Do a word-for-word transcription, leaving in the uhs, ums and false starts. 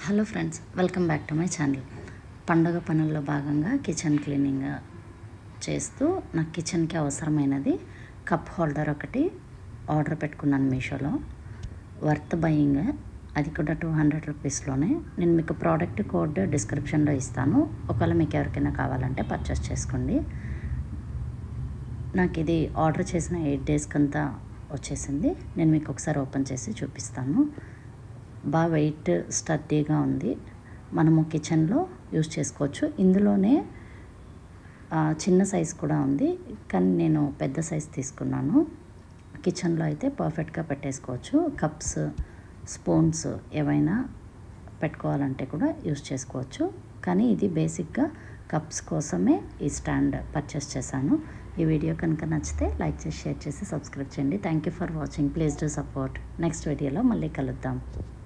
Hello friends, welcome back to my channel. పండుగ పనుల్లో భాగంగా కిచెన్ క్లీనింగ్ చేస్తూ నాకు కిచెన్కి అవసరమైనది కప్ హోల్డర్ ఒకటి ఆర్డర్ పెట్టుకున్నాను మీషోలో. వర్త్ బయింగ్, అది కూడా టూ హండ్రెడ్ రూపీస్లోనే. నేను మీకు ప్రోడక్ట్ కోడ్ డిస్క్రిప్షన్లో ఇస్తాను, ఒకవేళ మీకు ఎవరికైనా కావాలంటే పర్చేస్ చేసుకోండి. నాకు ఇది ఆర్డర్ చేసిన ఎయిట్ డేస్కి అంతా వచ్చేసింది. నేను మీకు ఒకసారి ఓపెన్ చేసి చూపిస్తాను. బాగా వెయిట్ స్టర్డీగా ఉంది, మనము కిచెన్లో యూజ్ చేసుకోవచ్చు. ఇందులోనే చిన్న సైజ్ కూడా ఉంది, కానీ నేను పెద్ద సైజ్ తీసుకున్నాను. కిచెన్లో అయితే పర్ఫెక్ట్గా పెట్టేసుకోవచ్చు. కప్స్, స్పూన్స్ ఏవైనా పెట్టుకోవాలంటే కూడా యూజ్ చేసుకోవచ్చు. కానీ ఇది బేసిక్గా కప్స్ కోసమే ఈ స్టాండ్ పర్చేస్ చేశాను. ఈ వీడియో కనుక నచ్చితే లైక్ చేసి, షేర్ చేసి, సబ్స్క్రైబ్ చేయండి. Thank you for watching. Please do support. Next వీడియోలో మళ్ళీ కలుద్దాం.